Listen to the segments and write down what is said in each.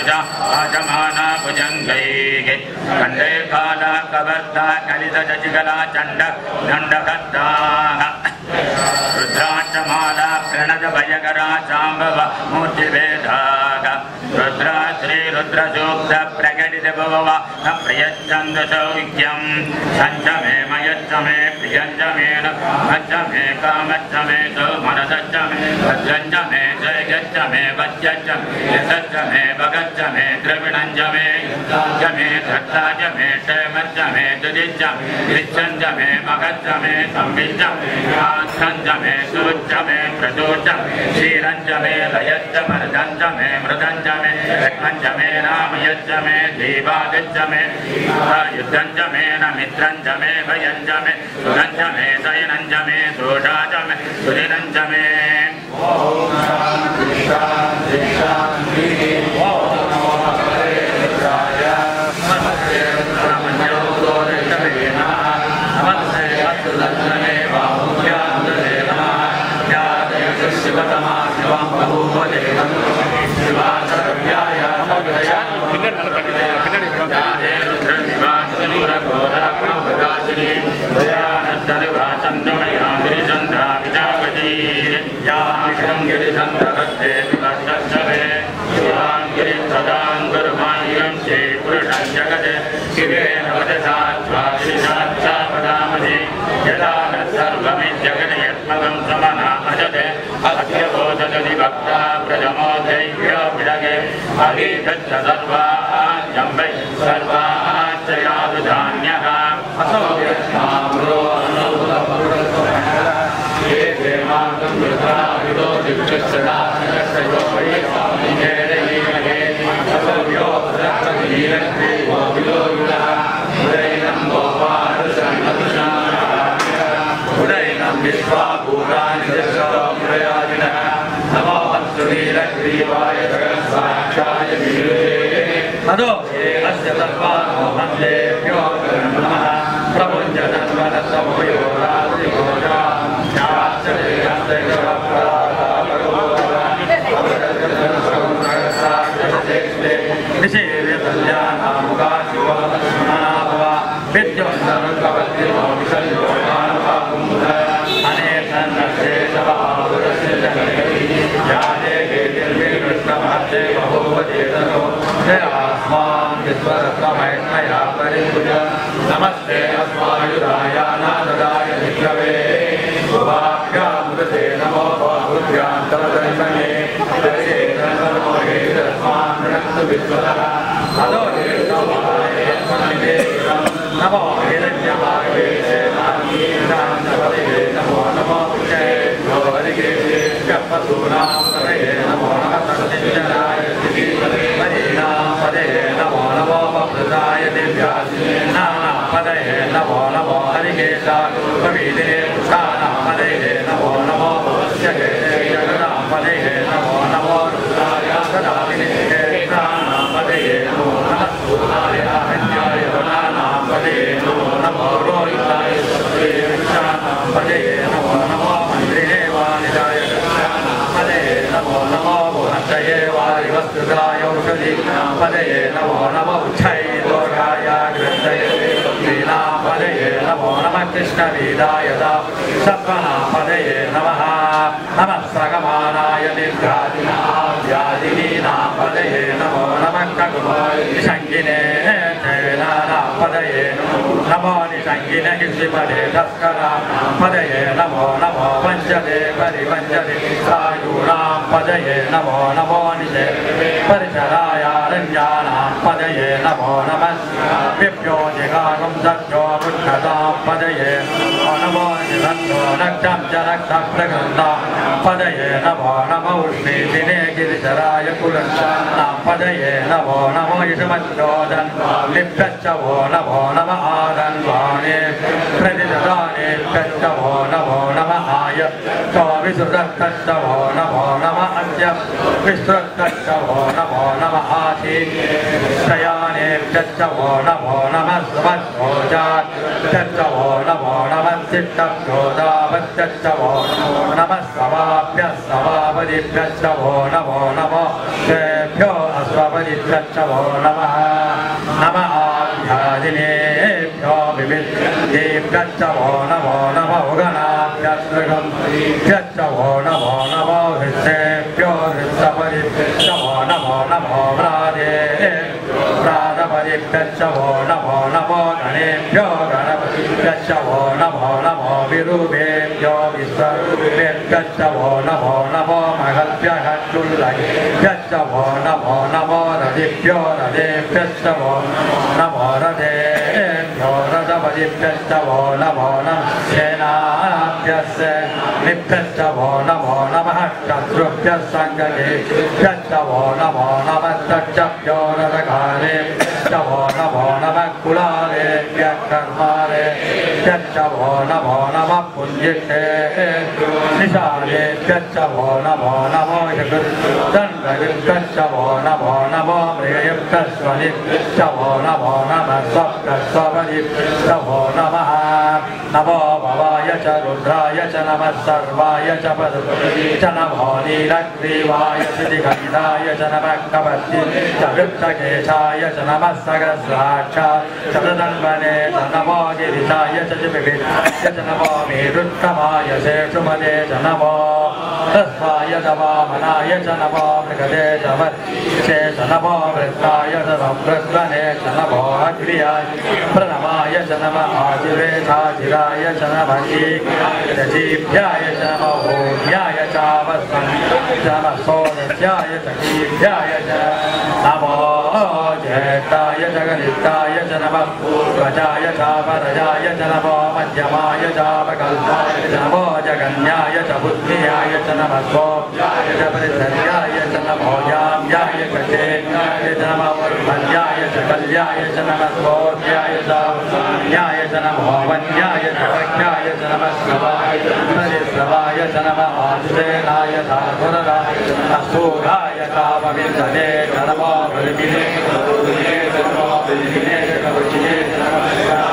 वृषा आजमाना भुजङ्गैः कण्ठे काला कवर्ता कलितजजिगला चण्ड दण्डभद्राः रुद्राक्षमाला प्रणतभयकरा शाम्भव मूर्तिभेदाः रुद्रा श्रीरुद्रसूक्त प्रकटितभव प्रियच्छन्दसौख्यं सञ्चमे मयच्छमे प्रियञ्चमेन मच्छमे कामच्छमे सौमनसच्छमे भद्रञ्चमे जयगच्छमे वच्यच्छमे यशच्छमे भगच्छमे द्रविणञ्चमे युद्धञ्चमे धत्ताचमे क्षेमच्छमे तुदिच्छमे कृच्छञ्चमे मगच्छमे संविच्छमे आस्थञ्चमे सूच्यमे प्रदोषमे क्षीरञ्चमे लयच्छमर्दञ्चमे मृदञ्चमे रत्मञ्चमे नामयच्छमे दीवादिच्छमे युद्धञ्चमे न मित्रञ्चमे भयञ्चमे सुरञ्चमे शयनञ्चमे दोषाचमे सुदिनञ्चमे नमस्ते अस्मायुधाय नारदाय विष्णवे शुभाभ्यामुदते नमो बाहुभ्यान्तरदर्शने नमो हिरण्यमाये नमो नमो पशूनामये नमो नमः नमो नमो प्रदाय दिव्यापदये नमो नमो हरिकेशापदये नमो नमो जगदापदये नमो नमो रुद्राय सदापदये नमो नमः सूर्याय हन्याय वनानापदये नमो नमो रोहिताय पदये नमो नमो मन्त्रिणे वालिदाय नमो नमो भुवन्तये वायुवस्तुदाय औषधीनापदये नमो नमो उच्छैदोषाय ग्रन्थये लीलापदये नमो नमः कृष्णवीदाय सत्त्वनापदये नमः नमः सगमानाय दीर्घादिनाव्याधिनीनापदये नमो नमः निषङ्गिने चैलानापदये नमो निषङ्गिने किशिपदे तस्करापदये नमो नमो पञ्चदे परिपञ्चदे सायूणापदये नमो नमो निषे परिचरायारण्यानापदये नमो नमः विभ्यो जिगागं सत्यो बुद्धतापदये नमो निरन्तो रक्तं च रक्तप्रगन्धापदये नमो नमो उष्णीतिने गिरिचराय कुलशानापदये नमो नमो यशमन्दोदन् लिप्तश्च वो नमो नमः आदन्वाणे प्रतिददानेभ्यश्च वो नमो नमः आय तो विसृतश्च वो नमो नमः अद्य विस्तृतश्च वो नमो नमः आशीर्षयानेभ्यश्च वो नमो नमः सुमध्वोजात् वो नमो नमः चित्तभ्योदावत्यश्च वो नमो नमः सवाभ्यः सवापदिभ्यश्च वो नमो नमो ऋषिभ्यो अश्वपतिभ्यो नमः नमः आभ्यादिनेभ्यो विविद्धेभ्यो नमो नमो गणाभ्यस्त्रिगम्भ्यो नमो नमो हृष्येभ्यो हृष्यपतिभ्यो नमो नमो प्रादपतिभ्यो नमो नमो गणेभ्यो गणपतिभ्यो नमो नमो विरूपेभ्यो विश्वरूपेभ्यो नमो नमो महद्भ्यः नमो नमो रथिभ्यो रथेभ्यो नमो रथेभ्यो रथपतिभ्यो नमो नमः सेनाभ्यस्य निभ्यश्चो नमो नमः शत्रुभ्यः सङ्गतेभ्यश्चो नमो नमः तच्चभ्यो रथकारेभ्यो नमो नमः कुलालेभ्यः कर्मालेभ्यश्चो नमो नमः पुण्येभ्यो निशालेभ्यश्चो नमो नमो जगद्दण्डविभ्यश्चो नमो नमो मृगेभ्यस्वनिभ्यश्चो नमो नमः स्वप्नस्वपतिभ्यो नमः नमो भवाय च रुद्राय च नमः सर्वाय च पशुपतये च नमो नीलग्रीवाय श्रीगन्धाय च नमः कपत्ये च वृत्तकेशाय च नमः सहस्राक्षाय च तदन्वने च नमो गिरिशाय च विविधाय च नमो मेरुत्तमाय शेषुमते च नमो तस्वाय च वामनाय च नमो मृगते च वत्से च नमो वृत्ताय च संवृत्तने च नमो अग्र्याय प्रणमाय च नमः आजिरेशाजिराय च नमः जीभ्याय च नमो भूभ्याय च नमः सोदस्याय च जीभ्याय च नमो ज्येष्ठाय च गणिताय च नमः पूर्वजाय च परजाय च नमो मध्यमाय च अपकल्पाय च नमो जगन्याय च बुद्धियाय च नमः सोऽप्याय च परिधर्याय च नमो याम्याय च चेत्याय च नमो वल्ल्याय च कल्याय च नमः सोऽप्याय च न्याय च नमो वन्याय च वक्याय च नमः श्रवाय च परिश्रवाय च नमः आश्रेणाय च गुरराय च नमः सूराय च पवित्रने च नमो बलिने च नमो बलिने च कवचिने च नमः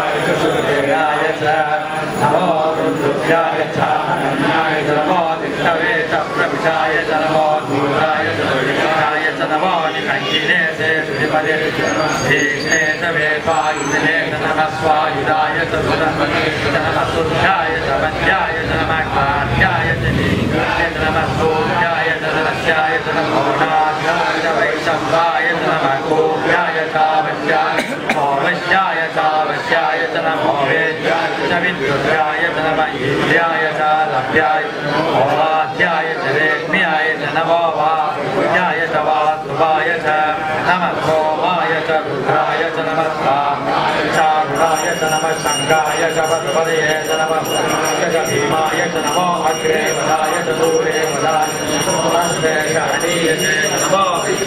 सूर्याय च नमो रुद्राय च अन्याय च नमो दिष्टवे च प्रविशाय च नमो धूराय च दुर्गाय च नमो निकञ्जिने च श्रीपदे भीष्णे च वेद्वायुधने च नमः स्वायुधाय च सुरपते च नमः सुध्याय च वन्द्याय च नमः कार्याय च नीलाय च नमः सूर्याय च धनस्याय च नमो नाथाय च वैशम्भाय च नमः गोप्याय च वश्याय वश्याय च वश्याय च नमो वेद्याय च विद्युत्याय च नमः ईन्द्रियाय च लभ्याय ओवाध्याय च रेग्म्याय च नमो वासुदेवाय च वासुदेवाय च नमः सोमाय च रुद्राय च नमः चारुणाय च नमः शङ्काय च पद्मपदये च नमः च भीमाय च नमो अग्रे वदाय च दूरे वदाय शरणीय च नमो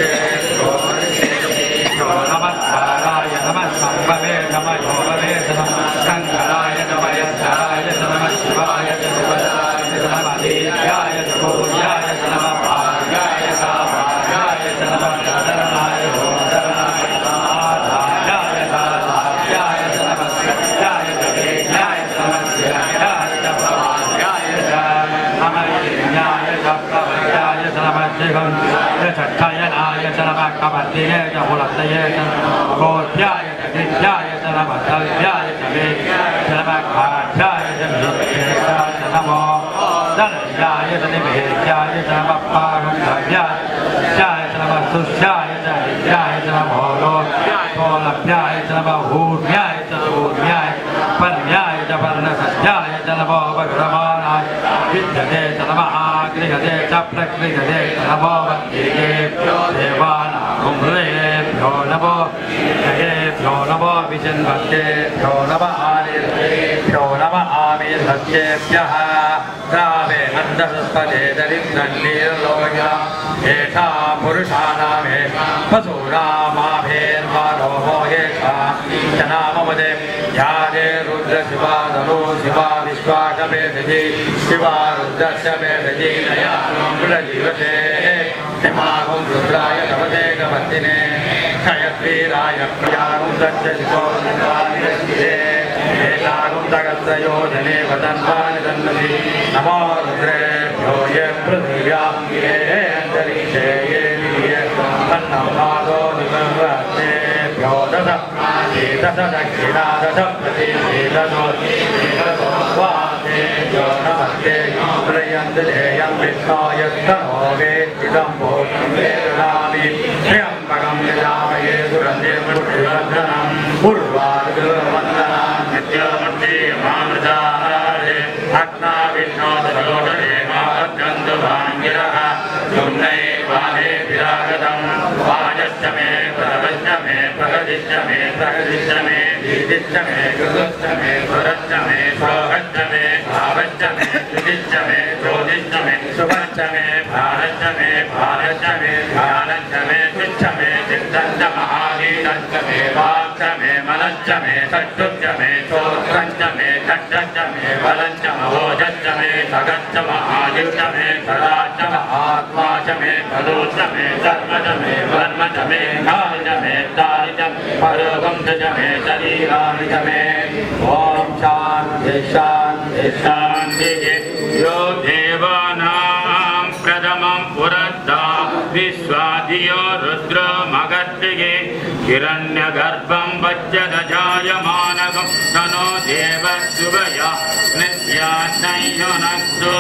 नमः स्वाहाय नमः सम्भवे नमः योगवे च नमः शङ्कराय च वयस्कराय च नमः शिवाय च शिवदाय च नमः देव्याय च भूयाय च नमः भार्याय च भार्याय च नमः शरणाय भूशरणाय आधार्याय च आधार्याय च नमः सत्याय च वेद्याय च नमः शिराय च प्रभार्याय च नमः यज्ञाय च प्रवर्याय च नमः शिवन्याय च छयनाय च नमः कपत्ये च पुलत्तये च गोध्याय च दिव्याय च नमः तव्याय च वेद्याय च नमः खाढ्याय च विरुद्ध्याय च नमो धनञ्जाय च निवेद्याय च नमः पागन्धव्याय च नमः सुष्याय च विद्याय च नमो लोभ्याय च नमः ऊर्ध्याय च ऊर्ध्याय पर्याय च पर्णसत्याय च नमो भगवानाय विद्यते च नमः आगृहते च प्रकृहते च नमो वद्येभ्यो देवानां नमो जयेभ्यो नमो विजन्वत्येभ्यो नमः आनिर्भ्यो नमः आमिर्भत्येभ्यः द्रावे नन्दसस्पदे दरिद्रन्नीरलोया एषा पुरुषाणामे पशूनामाभेर्मानोहो येषा च नामवदे ध्याने रुद्रशिवा धनु शिवा विश्वासमेधि शिवा रुद्रस्य मेधि नया कुलजीवते हिमागुं रुद्राय नमते गमतिने क्षयद्वीराय प्रियागुं दक्षशिशोरुद्राय एतागुं दगत्रयोजने वदन्वानि दन्नति नमो रुद्रेभ्यो ये पृथिव्यां ये अन्तरिक्षे ये नमादो दिवंगतेभ्यो दश दश दक्षिणा दश प्रतिदो वातेभ्यो नमस्ते प्रयन्तेयं विष्णोयस्तनो वेदितं भूतं वेदनामि त्र्यम्बकं यजामहे सुगन्धिं पुष्टिवर्धनं उर्वारुकवन्दनं नित्यमूर्तिमामृतारे अग्ना विष्णोदलोदने मावद्यन्तु भाङ्गिरः सुम्नै वाहे विरागतं वाजश्च मे प्रवश्च मे प्रगदिश्च मे प्रगदिश्च मे दीदिश्च मे कृतश्च मे स्वरश्च मे श्लोकश्च मे भावश्च मे श्रुतिश्च मे ज्योतिश्च मे सुखश्च मे भारश्च मे भारश्च मे ध्यानश्च मे शिश्च मे चित्तश्च महागीतश्च मे वाक्च मे मनश्च मे सत्युश्च मे श्रोत्रश्च मे चक्षश्च मे बलश्च महोजश्च मे सगश्च महायुश्च मे सदाश्च महात्मा च मे फलोश्च मे धर्म च मे कर्म च मे काल च मे तानि च परोगं च मे शरीराणि च मे ॐ शान्ति शान्ति शान्तिः यो देवानां प्रथमं पुरस्ता विश्वाधियो रुद्रमगर्तिगे हिरण्यगर्भं वज्रदजायमानकं तनो देवसुभया नित्याशयनक्तो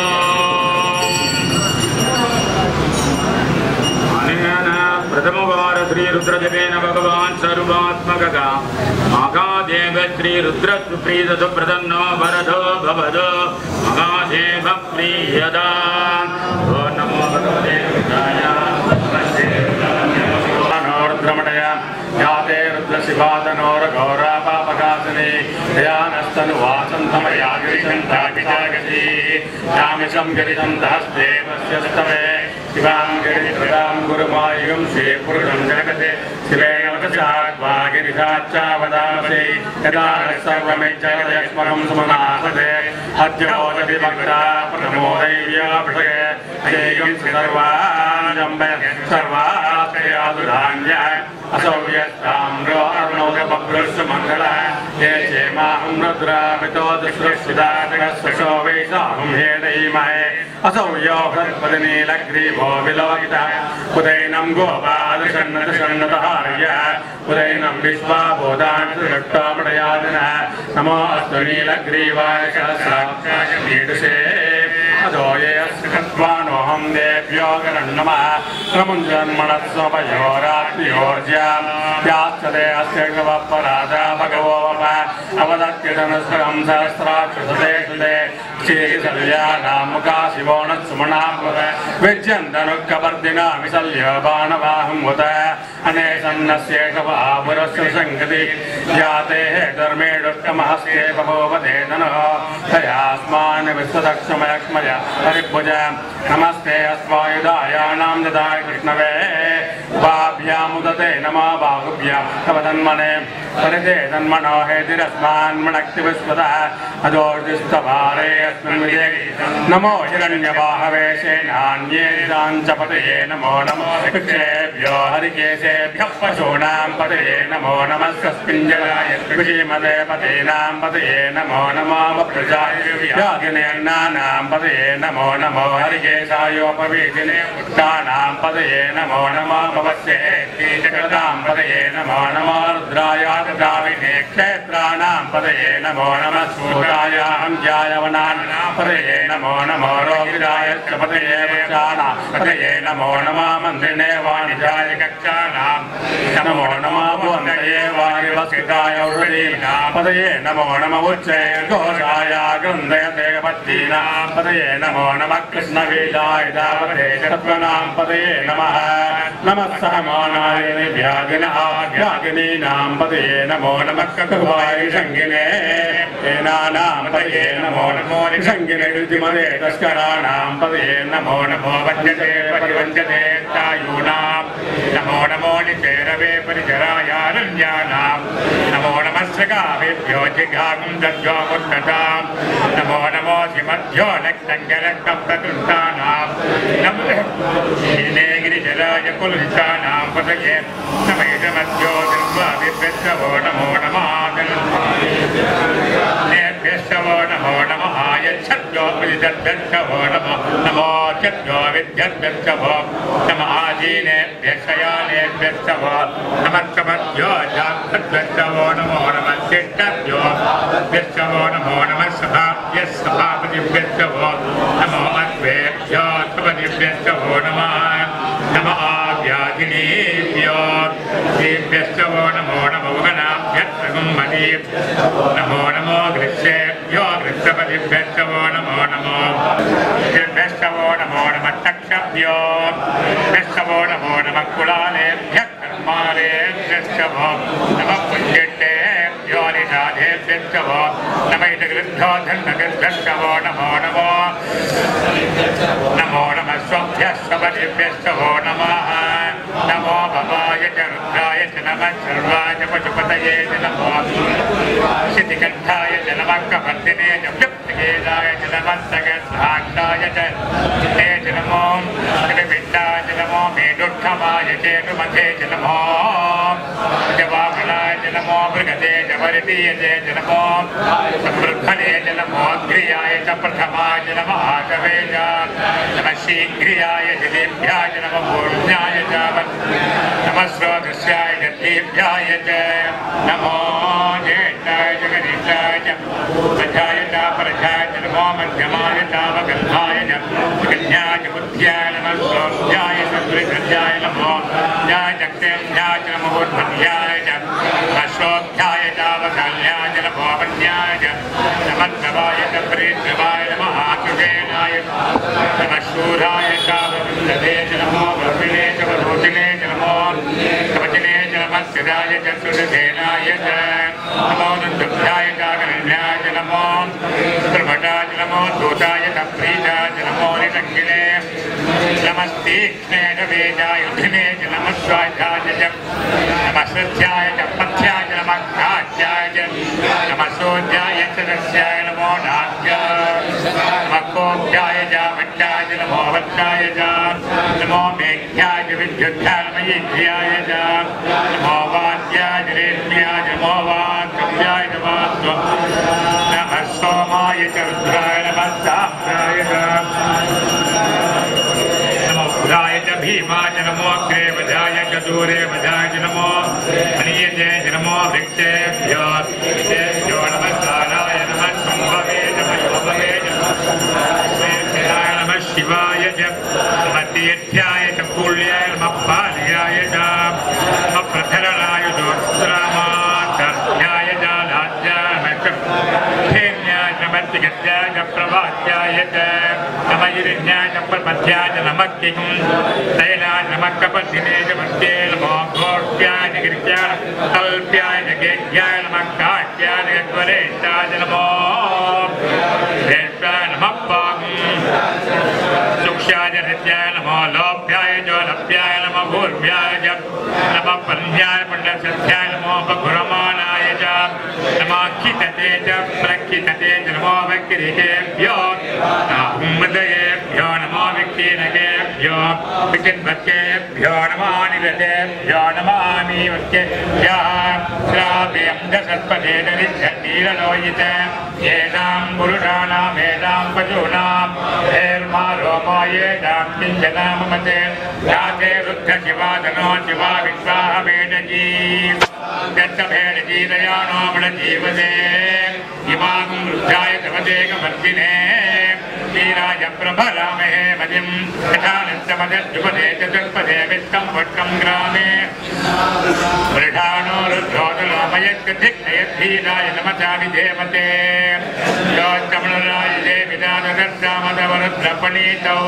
प्रथमवार श्री रुद्रजपेन भगवान् सर्वात्मकः महादेव श्री रुद्र सुप्रीदतु प्रसन्नो वरदो भवदो महादेव प्रीयदा ओ नमो भगवते रुद्राय रुद्रमणय याते रुद्रशिवादनोरघोरापापकासिनी दयानस्तनुवासन्तमया गिरिशन्तापितागति यामिषं गिरिशन्तहस्ते वस्यस्तवे शिवां गिरित्रदां गुरुमायुं श्रीपुरुषं जगते शिवेनवकस्यात्मा गिरिशाच्चावदामसे यदा सर्वमेच्छयस्मरं सुमनासते अद्योदपि भक्ता प्रमोदैव्याभिषये अजेयं सर्वाजम्बे सर्वाश्रयादुधान्यः असौर्यस्ताम्रो अर्णोदपभ्रष्टमङ्गलः ये चेमाहं रुद्रामितो दुष्कृष्टिदातकस्वशो वैसाहं हेदयीमहे असौर्यो हृत्पदिनीलग्रीवो विलोकितः उदैनं गोपादशन्नतहार्यः उदैनं विश्वाबोधान्तृष्टोपटयादिनः नमो अस्तु नीलग्रीवाय सहस्राक्षाय मीडुषे अदोयस्कृत्वानोऽहं देभ्यो गणन्नमः प्रमुञ्जन्मणस्वपयोरात्योर्ज्यां याश्चते अस्य गवपराधा भगवो वप अवदत्यधनस्रं सहस्राक्षसते सुते श्रीसल्यानामुखा शिवो न सुमनाम्बुध विज्यन्तनुक्कवर्दिना विशल्यबाणवाहं उत अनेसन्नस्येषवापुरस्य सङ्गति याते धर्मेणुत्तमहस्ये बभूवते धनुः तयास्मान् विश्वदक्षमयक्ष्मय हरिभुज नमस्ते अस्मायुधायानां ददाय कृष्णवे उपाभ्यामुदते नमो बाहुभ्यां तव तन्मने परिते तन्मनो हेतिरस्मान् मणक्ति विश्वतः अदोर्दिस्तभारे अस्मिन् विजये नमो हिरण्यबाहवे सेनान्येषां च पतये नमो नमो ऋक्षेभ्यो हरिकेशेभ्यः पशूनां पतये नमो नमः स्वस्मिञ्जलाय श्रीमते पतीनां पतये नमो नमो वप्रजाय यागिनेन्नानां पतये नमो नमो हरिकेशायोपवीतिने पुष्टानां पतये नमो नमो भवस्ये कीचकृतां पतये नमो नमो रुद्रायादाविने क्षेत्राणां पतये नमो नमः सूरायाहं ज्यायवनानां पतये नमो नमो रोगिराय पतये वृक्षाणां पतये नमो नमः मन्दिने वाणिजाय कक्षाणां नमो नमः भुवनतये वारिवस्किताय औषधीनां पतये नमो नमः उच्चैर्घोषाय गृन्दयते पत्नीनां पतये नमो नमः कृष्णवीलाय दावते चत्वनां पतये नमः नमः सहमानाय व्यागिनीनां पतये नमो नमः ककुवाय शङ्गिने एनानां पतये नमो नमो निषङ्गिने ऋतिमदे तस्कराणां पतये नमो नमो वज्यते परिवञ्जते तायूनां नमो नमो निचेरवे परिचरायारण्यानां नमो नमः सखावेभ्यो जिघागुं दद्यो मुत्ततां नमो नमो श्रीमद्भ्यो लक्ष्मङ्गरक्तं प्रतुष्टानां नमो गिरिजराय कुलुष्टानां पतये नमैषमद्यो निर्वाभिभ्यस्तवो नमो नमः नेभ्यस्तवो नमो नमः यच्छद्यो विदर्भ्यश्चवो नमो चत्यो विद्यर्भ्यश्चवो नम आजीनेभ्यशयानेभ्यश्चवो नमस्तमभ्यो जातभ्यश्चवो नमो नमः शिष्टभ्यो भ्यश्चवो नमो नमः सभापतिभ्यश्चवो नमो अद्वेभ्यो सपतिभ्यश्चवो नमः नम आव्याधिनीभ्यो देभ्यश्चवो नमो नमो गणाभ्यश्चगुम्मती नमो नमो गृह्येभ्यो गृह्यपतिभ्यश्चवो नमो नमो भ्यश्चवो नमो नमः तक्षभ्यो भ्यश्चवो नमो नमः कुलालेभ्यः कर्मालेभ्यश्चवो नमः पुण्येभ्यो निषादेभ्यश्चवो नमः इतगृद्धो धन्नगृद्धश्चवो नमो नमो नमो नमः स्वभ्यः स्वपतिभ्यश्चवो नमः नमो भवाय च रुद्राय च नमः सर्वाय च पशुपतये च नमो शितिकण्ठाय च नमः कपर्दिने च व्यक्तिकेदाय च नमः सकस्राक्षाय च ते च नमो त्रिपिण्डाय च नमो मेडुत्थमाय चेतुमथे च नमो जवामनाय च नमो मृगते च परितीयते च नमो समृद्धने च नमो अग्रियाय च प्रथमाय च नमः आकवे च नमः शीघ्रियाय च देभ्याय च नमः पूर्ण्याय च नमः स्रोतस्याय च देभ्याय च नमो ज्येष्ठाय च कनिष्ठाय च मध्याय च परजाय च नमो मध्यमाय च वगन्धाय च कन्याय च बुद्ध्याय नमः स्रोत्याय च त्रिकृत्याय नमो ज्याय च क्षेम्याय च नमो ऊर्ध्वन्याय च अश्रोध्याय च वसाल्याय च नमो वन्याय च नमः नवाय च प्रेत्रवाय नमः आकृतेनाय नमः शूराय च वरुन्धते च नमो वरुणे च वरोचिने च नमो कवचिने च नमः सिराय च सुरसेनाय च नमो नन्दुभ्याय च गणन्याय च नमो सुप्रभटाय च नमो दूताय च प्रीताय च नमो निरङ्गिने नमस्तीक्ष्णे च वेदाय युधिने च नमः स्वाध्याय च नमः श्रद्धाय च पथ्याय च नमः घात्याय च नमः सोध्याय च रस्याय नमो नाट्याय नमः कोप्याय च भट्टाय च नमो भट्टाय च नमो मेघ्याय च विद्युद्धाय नमः यज्ञाय च नमो वाद्याय च रेत्म्याय च नमो वाद्याय च वाद्व नमः सोमाय च रुद्राय नमः साम्राय च राय च भीमाय च नमो अग्रे वजाय च दूरे वजाय च नमो हनीयते च नमो वृक्षेभ्यो नमः कालाय नमः सम्भवे च मयोभवे च नमः शिवाय च नमः तीर्थ्याय च कूल्याय नमः पाल्याय च नमः प्रथरणाय जोत्स्रामाध्याय च लाज्याय नमः नमः चिकित्साय च प्रवाच्याय च नमः हिरण्याय च प्रमथ्याय च नमः किं तैलाय नमः कपदिने च मध्ये नमो घोट्याय च गिरित्याय कल्प्याय च गेह्याय नमः काट्याय च ज्वरेशाय च नमो भेष्टाय नमः पागं सुक्ष्याय च हृत्याय नमो लोभ्याय च लभ्याय नमः भूर्भ्याय च नमः पन्ध्याय पण्डसध्याय नमो बघुरमाणाय च नमः खितते च प्रखितते च नमो वक्रिकेभ्यो नामदयेभ्यो नमो विक्षीणकेभ्यो विचिन्वत्केभ्यो नमो निरतेभ्यो नमामि वक्केभ्यः श्राव्यं दशस्पदेशनिच्छन्नीललोहित येषां पुरुषाणां येषां पशूनां हेर्मा रोमो येषां किञ्चनाममते याते रुद्धशिवादनो शिवा विश्वाहमेडजी दत्तभेडजीदयानो मृजीवदे इमागं रुद्धाय तवदेकवर्तिने वीराय प्रभरामहे मदिं यथानन्दमदद्युपदे चतुष्पदे वित्तं वट्कं ग्रामे वृषाणो रुद्रोदलोमयत्कथिक्नयद्धीराय नमता विधेमते योत्तमनराय देविदानदर्शामदवरुद्रपणीतौ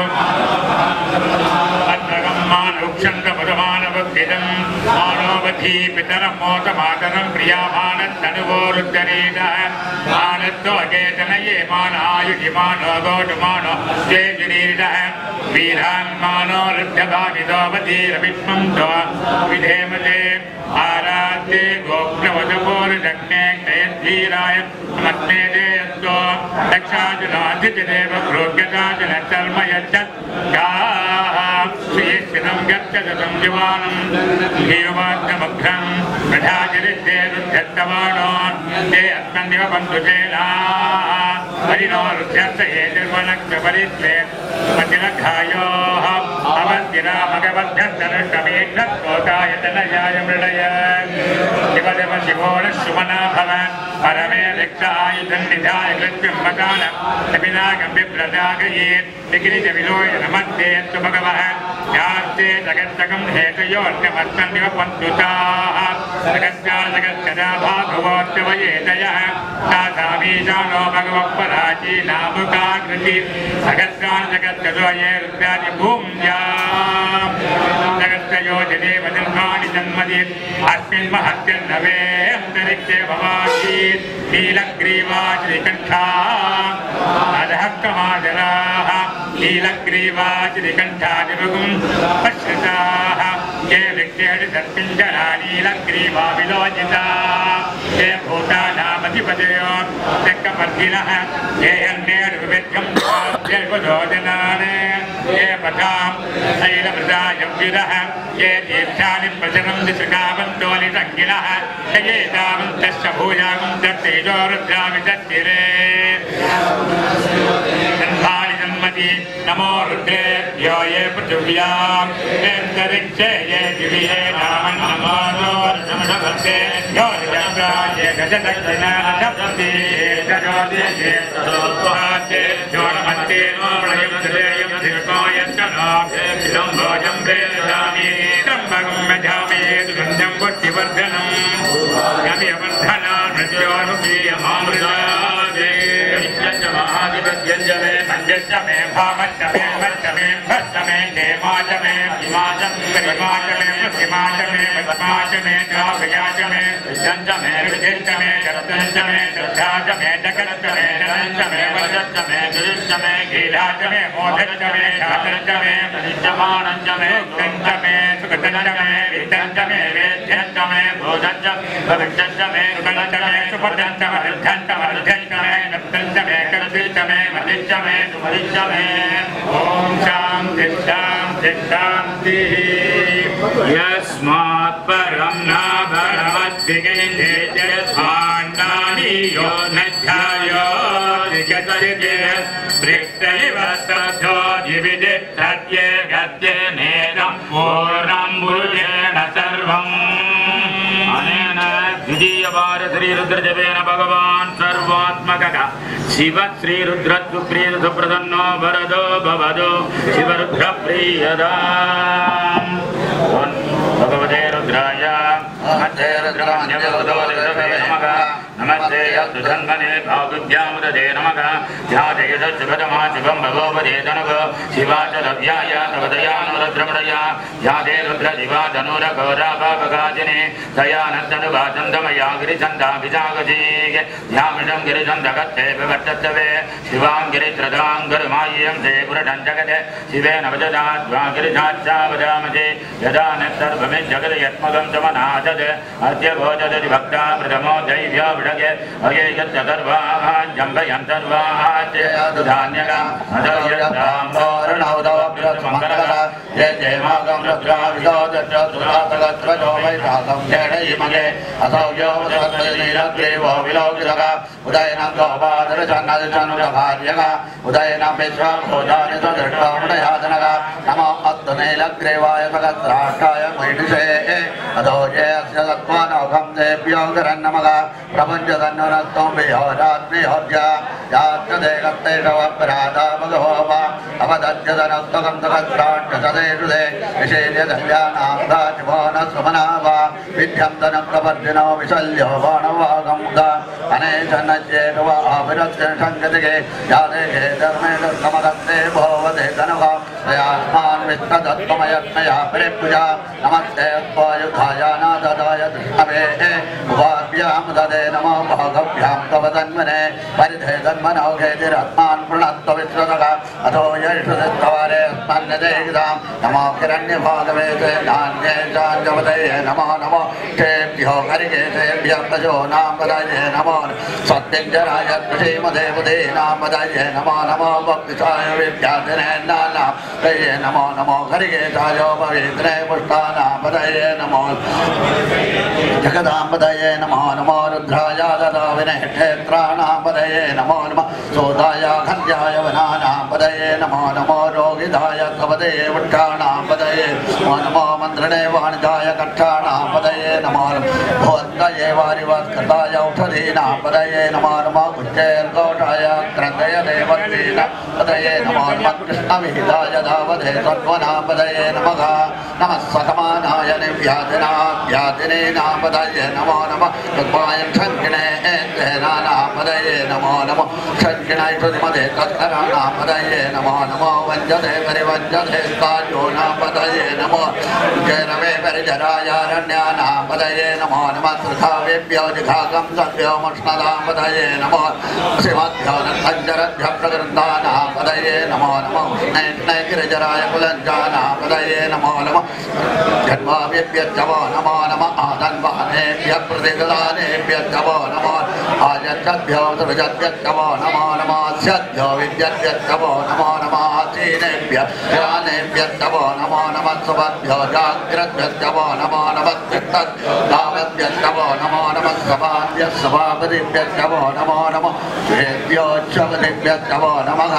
अत्रगं मानुक्षन्दपदमानवद्भिदं मानोवधी पितरं मोतमातरं प्रियामानस्तनुवो रुद्दरीणः मानत्वकेतनये मानायुषिमानो गोटुमानो जयजुरीणः वीरान्मानो रुद्धभाविदोपधीरविष्मं तो विधेमते आराध्ये गोप्नवधपोरुदग्ने क्षयद्धीराय नमस्ते यस्तो दक्षाजुनाधिदेव प्रोग्यताजुनतर्मयच्छत् श्रीस्थितं गच्छतं जीवानं जीवमात्रमग्रं प्रधाचरिते रुद्धत्तवाणो ते अस्मन्निव बन्धुसेना हरिनो रुद्रस्य निर्वणक्ष्यपरित्वे मतिरघायोः अवन्तिरा भगवद्भ्यन्तरष्टमेघ्नोताय तनयाय मृडय शिवदेव शिवोण सुमना भव परमे रिक्ताय धन्निधाय कृत्यं मकान कपिनागं विप्रदागयेत् निगिरिजविलोय नमस्ते तु भगवः यास्ते जगत्तकं हेतयोर्नमस्मन्निव पन्तुताः जगत्कालजगत्कदा भागवोत्यवयेतयः सामीशानो भगवत्पराची नामुकाकृति जगत्कालजगत्कदोये रुद्रादि भूम्यां जगत्तयोजने वजन्मानि जन्मदीत् अस्मिन् महत्यन्नवे अन्तरिक्षे भवासीत् नीलग्रीवाचरिकण्ठा अधः कमाजराः नीलग्रीवाचरिकण्ठादिभुगुं पश्यताः ये वृक्षेण सर्पिञ्जरा नीलग्रीवा विलोचिताः ये भूतानामधिपतयो चक्रवर्तिनः ये अन्येर्विविध्यं जन्मदोजनाने ये पथां शैलमृदायव्युरः ये तीर्थानि प्रचरं दिशकावन्तोलितङ्गिनः ये तावन्तस्य भूयागं दत्तेजो रुद्राविदत्तिरे जन्मानि जन्मति नमो रुद्रेभ्यो ये पृथिव्याम् अन्तरिक्षे ये दिव्ये नाम नमो नमस्ते यो जन्माये गजदक्षिणानशब्दे जयोदये तदोत्वाचे यो नमस्ते नो प्रयम्सदेयं शिवकायश्चनो शम्भोजं वेदामि त्र्यम्बकं यजामि सुगन्धं पुष्टिवर्धनं यमिवर्धना मृत्योनुकीयमामृतादे महादिव्यञ्जमे पञ्चमे भामच्चमे मच्चमे भच्चमे देमाचमे हिमाचमे परिमाचमे प्रतिमाचमे पद्माचमे द्रावयाचमे विद्यञ्चमे विदिञ्चमे शब्दञ्चमे श्रद्धाचमे जगच्चमे जनञ्चमे वजच्चमे गिरिश्चमे गीलाचमे मोधच्चमे शातञ्चमे परिचमानञ्चमे उक्तञ्चमे सुगतञ्चमे विद्यञ्चमे वेद्यञ्चमे बोधञ्चमे भविष्यञ्चमे सुगणञ्चमे सुपदञ्चमे रुद्धञ्चमे रुद्धञ्चमे नप्तञ्चमे कर्तिञ्चमे मदिञ्चमे सुमदिञ्चमे ॐ शान्ति शान्ति शान्तिः यस्मात् परं न परमद्विगेन्द्रे जयभाण्डानि यो न ध्यायो निजतरिते वृक्षैव स्तब्धो जीवितिष्ठत्ये गत्येनेदं पूर्णं भूयेन सर्वम् अनेन द्वितीयवार श्रीरुद्रजपेन भगवान् सर्वात्मकः शिव श्रीरुद्रत्वप्रियसुप्रसन्नो वरदो भवदो शिवरुद्रप्रियदाम् भगवते रुद्राय नमस्ते नमस्ते यद्दुषन्मने भागुभ्यामुदते नमः ध्यादेयदशुभतमा शिवं भगवते तनुः शिवाचलव्याय तवदयानुरुद्रमणया ध्यादे रुद्रदिवा धनुरघोराभावगाजिने दयानन्दनुभाचन्दमया गिरिचन्दाभिजागजीगे ध्यामिदं गिरिचन्दगत्ते विवर्तत्तवे शिवां गिरित्रदां गुरुमाय्यं ते पुरटञ्जगते शिवेन वजदाद्वा गिरिजाच्चावदामजे यदा न सर्वमे जगदयत्मगं समनादद अद्य भोजदति भक्ता प्रथमो दैव्या विडगे अये यत्तर्वाः जम्भयन्तर्वाः धान्यकम् अदयदाम्बोरणौदवभ्यमङ्गलः ये जयमागं रुद्राविदोदत्रसुरातगत्रजो वैरागं जडयिमगे असौ यो नीलग्रीवो विलोकितः उदयनं गोपादरचन्नदचनुरभार्यः उदयनं विश्वभूतानि सदृष्टमुदयातनः नमो अस्तु नीलग्रीवाय सहस्राष्टाय महिषे अधो ये अस्य सत्त्वानौघं देभ्यो करन्नमः प्रपञ्चतन्नुरस्त्वं विहोरात्मिहोर्ज याच्चदेकत्तेषवपराधा भगवोप अवदध्यतनस्तकं सहस्राष्टशतेषुदे विशेल्यदल्यानां दाचिवो न सुमनाव विद्यं तनप्रवर्धिनो विशल्यो बाणवागमुद अनेशन्नज्येतव आविरत्यशङ्कतिके यादेहे धर्मेण समदत्ते भोवते धनुः तयास्मान् वित्तदत्तमयत्नया परिपूजा नमस्ते स्वायुधाय नाददाय दृष्णवे उभाभ्यां ददे नमो भागभ्यां तव तन्मने परिधे तन्मनौघेतिरत्मान् प्रणत्व विश्वतः अथो यष्टवारे स्मन्यदेगितां नमो हिरण्यभागवेते नान्ये चाञ्जवदये नमो नमो तेभ्यो हरिकेतेभ्यः तजो नाम पदये नमो सत्यञ्जराय श्रीमदेवदे नाम पदये नमो नमो भक्तिसाय विद्याधिने नानां तये नमो नमो हरिकेताय पवित्रे पुष्टानां पदये नमो जगदां पदये नमो नमो रुद्राय ददा विनय क्षेत्राणां पदये नमो नमः सोदाय खंड्याय वनानां पदये नमो नमो रोगिधाय कवदे वृक्षाणां पदये नमो मन्त्रणे वाणिजाय कक्षाणां पदये नमो भवन्तये वारिवत्कृताय औषधीनां पदये नमो नमो कुच्चैर्घोषाय क्रन्दय देवतीनां पदये नमो नमः कृष्णविहिताय धावधे सत्त्वनां पदये नमः नमः सकमानाय निव्याधिनां पदये नमो नमः तद्वाय शङ्किणे नानां पदये नमो नमः शङ्किणाय श्रुतिमदे तत्कराणां पदये नमो नमो वञ्जते परिवञ्जते काजोनां पदये नमो जैरवे परिजरायारण्यानां पदये नमो नमः तृथावेभ्यो जिघागं सभ्यो मुष्णदां पदये नमो शिवभ्यो नञ्जरभ्य प्रकृन्दानां पदये नमो नमो उष्णैष्णै गिरिजराय कुलञ्जानां पदये नमो नमः जन्मावेभ्यश्चवो नमो नमः आदन्वानेभ्यः प्रतिगदानेभ्यश्चवो नमो आयच्छद्भ्यो सृजद्भ्यश्चवो नमो नमः स्यद्भ्यो विद्यद्भ्यश्चवो नमो नमः आसीनेभ्यः ज्ञानेभ्यश्चवो नमो नमः सुभद्भ्यो जाग्रद्भ्यश्चवो नमो नमः तिष्ठद्धावद्भ्यश्चवो नमो नमः सभाभ्यः सभापतिभ्यश्चवो नमो नमः वेद्योच्छवतिभ्यश्चवो नमः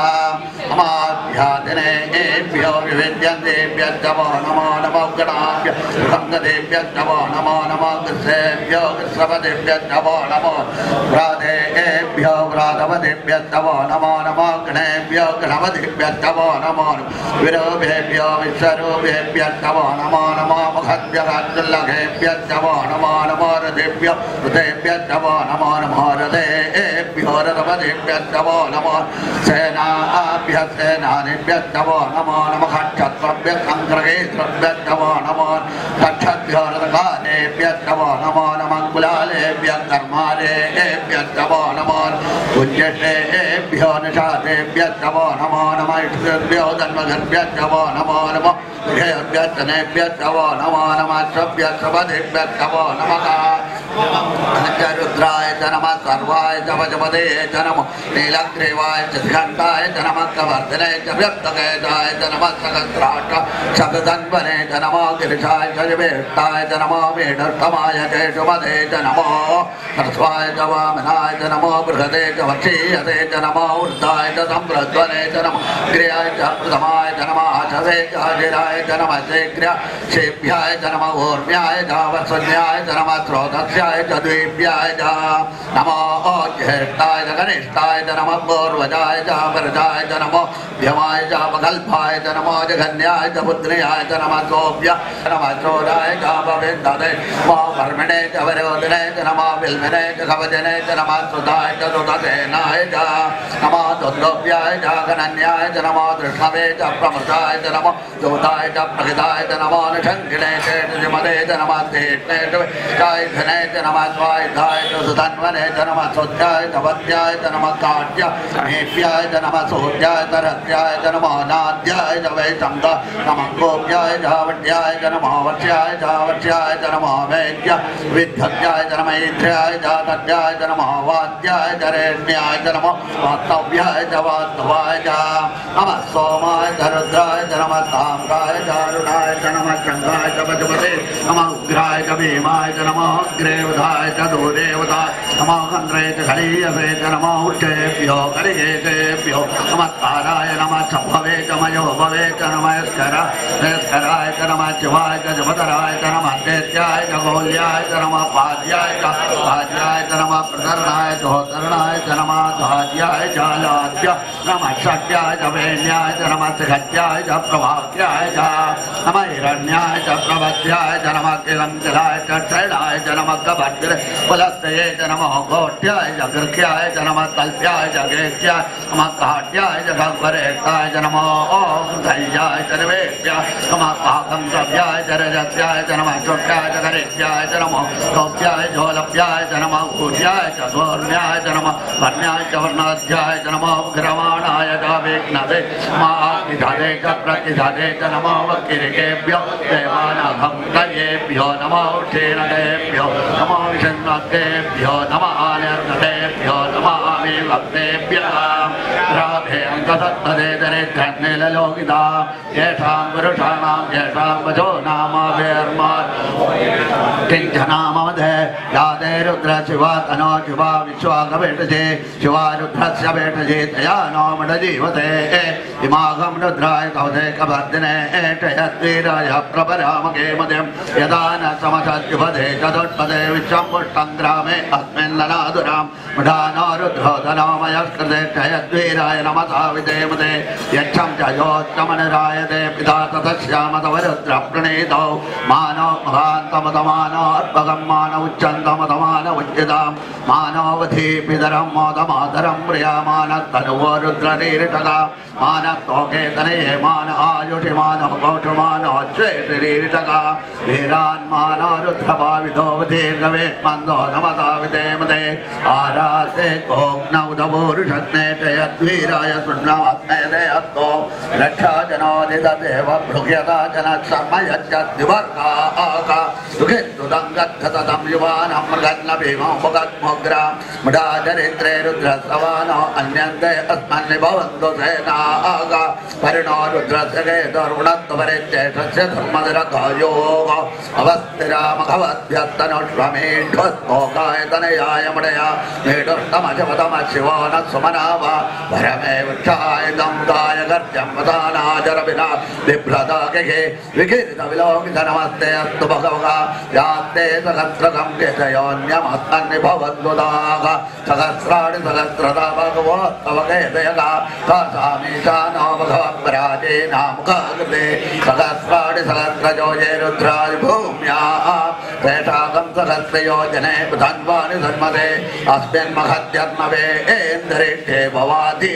अमाभ्यादिनेभ्यो विविद्यन्तेभ्यश्चवो नमो नमः गणाभ्यः गङ्गदेभ्यश्चवो नमो नमः कृष्णेभ्यो कृष्णपतिभ्यश्चवो नमो व्रातेभ्यो व्रातपतिभ्यश्चवो नमो नमः गणेभ्यो गणपतिभ्यश्चवो नमो विरूपेभ्यो विश्वरूपेभ्यश्चवो नमो नमः मुखद्भ्यः नमो नमो रथेभ्यो रथेभ्यश्चवो नमो नमः रथेभ्यो रथपतिभ्यश्चवो नमो सेनाभ्यः सेनानिभ्यश्चवो नमो नमः क्षत्रभ्यः सङ्ग्रहेभ्यश्चवो नमो तक्षभ्यो रथकालेभ्यश्चवो नमो नमः कुलालेभ्यः कर्मालेभ्यश्चवो नमो उज्जषेभ्यो निषादेभ्यश्चवो नमो नमः इष्टेभ्यो धन्वगर्भ्यश्चवो नमो नमः गृहेभ्यश्चनेभ्यश्चवो नमो नमः श्रभ्यश्रभदेभ्यश्चवो नमः रुद्राय च नमः सर्वाय च वजपदे च नमः नीलग्रीवाय च घण्टाय च नमः कवर्धने च व्यक्तकेशाय च नमः सहस्राट शतधन्वने च नमः गिरिशाय च ज्येष्ठाय च नमः वेणुत्तमाय केशवदे च नमः ह्रस्वाय च वामनाय च नमः बृहदे च वक्षीयते च नमः ऊर्ध्वाय च सम्प्रध्वने च नमः क्रियाय च प्रथमाय च नमः आशवे च अजिराय च नमः शीघ्र्या शेभ्याय च नमः ऊर्म्याय च वत्सन्याय च नमः स्रोतस्याय च द्वीप्याय च नमः ज्येष्ठाय च कनिष्ठाय च नमः पूर्वजाय च परजाय च नमः व्यमाय च अपकल्पाय च नमः जघन्याय च पुत्र्याय च नमः सोभ्याय नमः चोराय च अपविन्दते नमः वर्मिणे च वरोधिने च नमः विल्मिने च कवचने च नमः सुधाय च सुतसेनाय च नमः दुर्गोप्याय च गणन्याय च नमः दृष्णवे च प्रमृताय च नमः दूताय च प्रहिताय च नमः निषङ्किणे च जिमदे च नमः तीक्ष्णे च चायुधने च नमः स्वायुधाय च सुधन्वने च नमः सुध्याय च वद्याय च नमः काट्याय च नमः सूर्याय च रत्याय च नमः नाद्याय च वैशम्द नमः गोप्याय च वट्याय च नमः वक्ष्याय च वक्ष्याय च नमः वैद्य विद्धत्याय च नमः इन्द्रियाय च तद्याय च नमः वाद्याय च रेण्याय च नमः वास्तव्याय च वास्तवाय च नमः सोमाय च रुद्राय च नमः ताम्राय च अरुणाय च नमः चन्द्राय च वजपते नमः उग्राय च भीमाय च नमः अग्रेवधाय च दूरेवधाय नमः कन्द्रे च खलीयसे च नमः उच्चेभ्यो करियेतेभ्यो नमस्काराय नमः शम्भवे च मयो भवे च नमः स्कराय च नमः शिवाय च जपतराय च नमः दैत्याय च गौल्याय च नमः पाद्याय च नमः प्रतरणाय च होतरणाय च नमः धाद्याय च लाद्य नमः शक्याय च वेण्याय च नमः त्रिघट्याय च प्रभात्याय च नमः हिरण्याय च प्रवद्याय च नमः किलङ्किलाय च क्षैणाय च नमः कभद्र पुलस्तये च नमः घोट्याय च गृह्याय च नमः कल्प्याय च गेत्याय नमः काट्याय च भगवरेक्ताय च नमः धैर्याय च निवेद्याय नमः पाकं द्रव्याय च रजस्याय च नमः शुक्याय च गणेश्याय च नमः गौप्याय च होलप्याय च नमः भूर्याय च धोर्ण्याय च नमः वर्ण्याय च वर्णाध्याय च नमः ग्रवाणाय च विघ्नवे माधिधे च प्रतिधे च नमः वक्किरिकेभ्यो देवानाघं कर्येभ्यो नमः उक्षीणकेभ्यो नमः विषण्णकेभ्यो नमः आनर्गतेभ्यो नमः विभक्तेभ्यः राधे तदत्तदे दरिद्रन्निललोकिता येषां पुरुषाणां येषां वचो नामावेर्मा किञ्चनामवधे यादे रुद्र शिवा तनो शिवा विश्वागवेटजे शिवा रुद्रस्य वेटजे तया नोमडजीवते इमागं रुद्राय कवधे कवर्धिने एटयद्वीराय प्रभरामगे मध्यं यदा न समसद्युपदे चतुष्पदे विश्वं पुष्टं ग्रामे अस्मिन्ननादुरां मुढानो रुद्रो धनोमयस्कृते टयद्वीराय नमसा विदेमते यक्षं च योत्तमनिरायते पिता ततश्यामतवरुद्रप्रणीतौ मानो महान्तमतमानो अर्पगं मानो उच्चन्तमतमानो उच्चितां मानोवधि पितरं मोदमातरं प्रियामानस्तनुवो रुद्रनीरिटका मानस्तोकेतनये मान आयुषि मानो कौटुमानो श्वेतरीरिटका वीरान् मानो रुद्रभावितो वधीर्गवे मन्दो नमसा विदेमते आरासे कोग्नौदवोरुषग्नेटयद्वीराय सुन्नमस्मेदयस्तो रक्षाजनोदितदेव भृग्यता जनः सुखिन्दुदं गद्धतं युवानं मृगन्नभीमोपगद्मुग्रां मृडाचरित्रे रुद्रसवानो अन्यन्ते अस्मन्निभवन्तु सेनागा परिणो रुद्रस्य केतुर्गुणत्वपरिचेषस्य धर्मदिरकायोग अवस्थिरामघवद्भ्यस्तनुष्वमेढ्वस्तोकायतनयाय मृडया मेढुष्टमशपतमशिवो न सुमनावा भरमे वृक्षायतं दायगर्जं वदानाजरविना बिभ्रदागे विकीर्तविलोकितनमस्ते अस्तु भगवगा यास्ते सहस्रकं केशयोन्यमस्मन्निभवद्वदाः सहस्राणि सहस्रदा भगवत्तव केतयगा कासामीशानो भगवत्पराजेनामुखाकृते सहस्राणि सहस्रजो ये रुद्राय भूम्याः तेषाकं सहस्रयोजने धन्वानि धन्मते अस्मिन् महत्यर्णवे एन्दरिष्ठे भवाति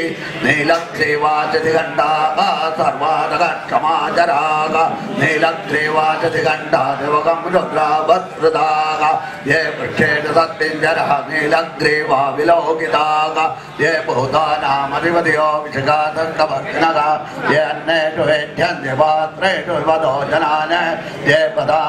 नीलग्रीवाचतिघण्टाः सर्वादगक्षमाचराः नीलग्रीवाचतिघण्टा देवकं रुद्रावत्सृताः ये वृक्षेण सत्तिञ्जरः नीलग्रीवा विलोकिताः ये भूतानामधिपतियो विषगातङ्कभक्तिनः ये अन्येषु वेद्यन्ते पात्रेषु विपदो जनान् ये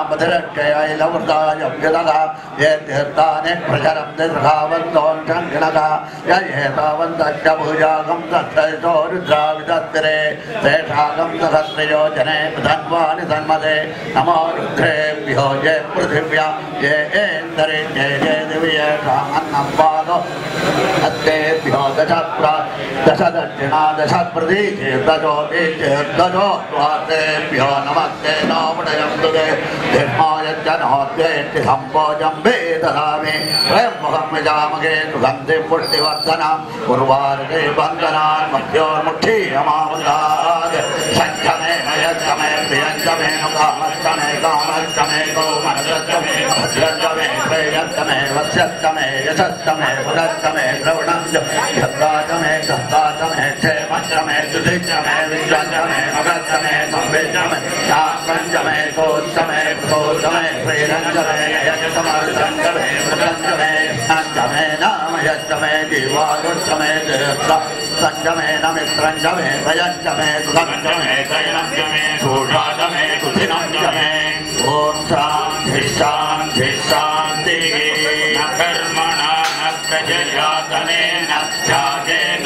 पदामधिरक्षयैलवृतायव्यतः ये तीर्थानि प्रचरन्ति सखावन्तोऽशङ्किनः य एतावन्तश्च भुजागं तस्थैषो रुद्राविदत्तिरे तेषागं सहस्रयोजने धन्वानि धन्मते नमो रुद्रेभ्यो ये पृथिव्या ये एन्दरे ये ये दिव्येषामन्नं पादो हस्तेभ्यो दश दक्षिणा दश प्रदीचे दजो द्वातेभ्यो नमस्ते नोमुडयं तुगे धर्मायज्जनोद्वेष्टि सम्भोजं वेदधामि स्वयंमुखं विजामगे सुगन्धिं पुष्टिवर्धनं उर्वारुके बन्धनान् मध्योर्मुक्षीयमामुदात् सञ्चमे मयच्चमे प्रियञ्चमे नुकामश्चमे कामश्चमे कौमनश्चमे भद्रञ्चमे श्रेयश्चमे वस्यश्चमे यशश्चमे पुनश्चमे श्रवणञ्च यद्वाचमे दत्ताचमे क्षेमश्चमे सुधिश्चमे विश्वञ्चमे मगश्चमे संवेश्चमे शास्त्रञ्चमे कोश्चमे भोश्चमे श्रीरञ्चमे यशमर्षञ्चमे मृगञ्चमे यज्ञञ्चमे नामयश्चमे जीवायुश्चमे तीर्थ सञ्चमे नमित्रञ्चमे भयञ्चमे सुगञ्चमे शैलञ्चमे शूषाचमे सुधिनञ्चमे ॐ शान्ति शान्ति शान्तिः न कर्मणा न प्रजया धनेन त्यागेन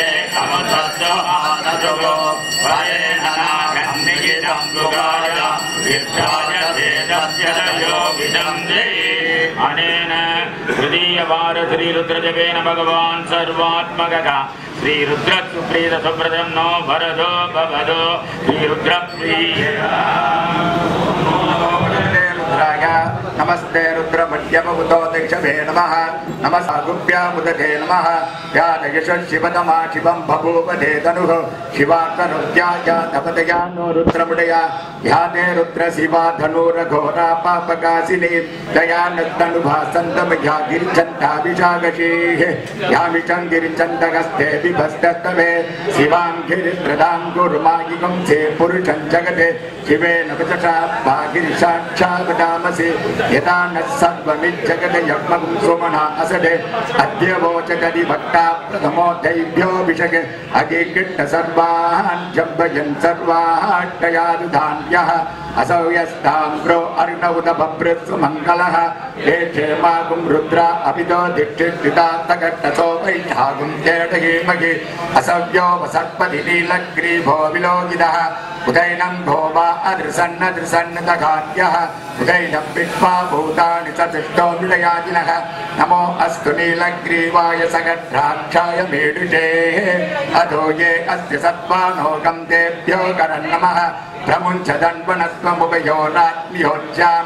अमृतस्वानजुगो भयेन नागन्निहितं दुगाय विद्याय तेजस्य रजो विदन्ति अनेन तृतीयवार श्रीरुद्रजपेन भगवान् सर्वात्मकः श्रीरुद्रसुप्रीत सुप्रसन्नो भरदो भवदो श्रीरुद्रप्रिय नमस्ते रुद्रमध्यमभूतो दक्षभे नमः नमस्ते नमः यादयशशिवतमा शिवं बभूवधे तनुः शिवातनुत्याया नो रुद्रमुडया ध्याते रुद्रशिवा धनुरघोरा पापकासिनी दयानस्तनुभा गिरिचण्डाभिषागशीः यामिषं गिरिचण्डगस्ते बिभस्तस्तवे शिवां गिरिप्रदां गुरुमागिकं से पुरुषं जगते शिवेन वचसा गिरिसाक्षावदामसि यदा न सर्वमिज्जगते यज्ञं सुमना असदे अद्य वोचकदि भक्ता प्रथमो दैभ्योऽभिषेके अगिकृष्ण सर्वान् जम्बयन् सर्वाट्टयादुधान्यः असौयस्ताम्रो अर्णवुदभृत्सु मङ्गलः ये क्षेमागुं रुद्रा अभितो दिक्षिता वैहागुं चेटहीमहि असव्यो वसत्पति नीलग्रीभो विलोकितः उदैनं भोवा अदृसन्नदृसन्नतघात्यः उदैनं विद्वा भूतानि चतुष्टो विलयाजिनः नमो अस्तु नीलग्रीवाय सगद्राक्षाय मेडुषे अधो ये अस्य सत्त्वानोकं तेभ्यो करन्नमः प्रमुञ्चदन्वनत्वमुपयोरात्म्योज्जाम्